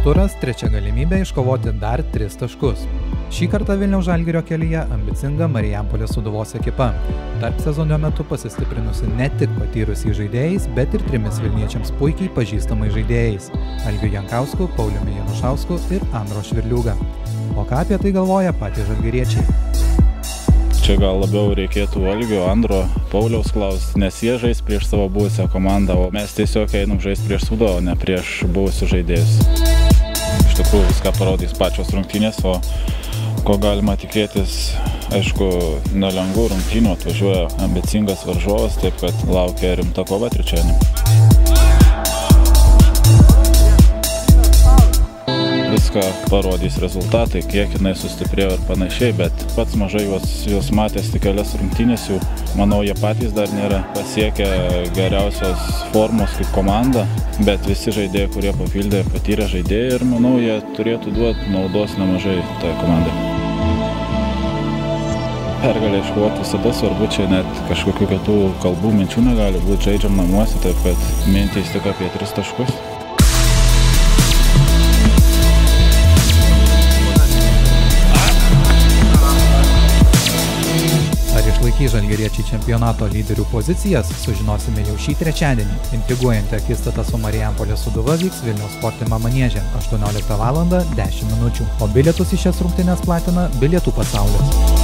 turas – trečia galimybė iškovoti dar 3 taškus. Šį kartą Vilniaus Žalgirio kelyje ambicinga Marijampolės Sūduvos ekipa. Tarp sezono metu pasistiprinusi ne tik patyrusiais žaidėjais, bet ir 3 vilniečiams puikiai pažįstamais žaidėjais – Algiu Jankausku, Pauliumi Janušausku ir Andro Švirliūga. O ką apie tai galvoja patys žalgiriečiai? Čia gal labiau reikėtų Algio, Andro, Pauliaus klausti, nes jie žais prieš savo buvusią komandą, o mes tiesiog einam žais prieš Sūduvą, o ne prieš buvusius žaidėjus. Iš tikrųjų viską parodys pačios rungtynės, o ko galima tikėtis, aišku, nelengvų rungtynių, atvažiuoja ambicingas varžovas, taip kad laukia rimta kova trečiadienį. Viską parodys rezultatai, kiek jinai sustiprėjo ir panašiai, bet pats mažai juos matęs tik kelias rungtynės, jau manau, jie patys dar nėra pasiekę geriausios formos kaip komanda, bet visi žaidėjai, kurie papildė, patyrė žaidėjai ir manau, jie turėtų duoti naudos nemažai tai komandai. Pergalę iškovoti visada svarbu, čia net kažkokių kitų kalbų minčių negali būti, žaidžiam namuose, taip kad mintys tik apie 3 taškus. Išlaikys žalgiriečiai čempionato lyderių pozicijas, sužinosime jau šį trečiadienį. Intriguojanti akistata su Marijampolės Sūduva vyks Vilniaus Sportime manieže 18:10 min. O bilietus į šias rungtynes platina Bilietų pasaulis.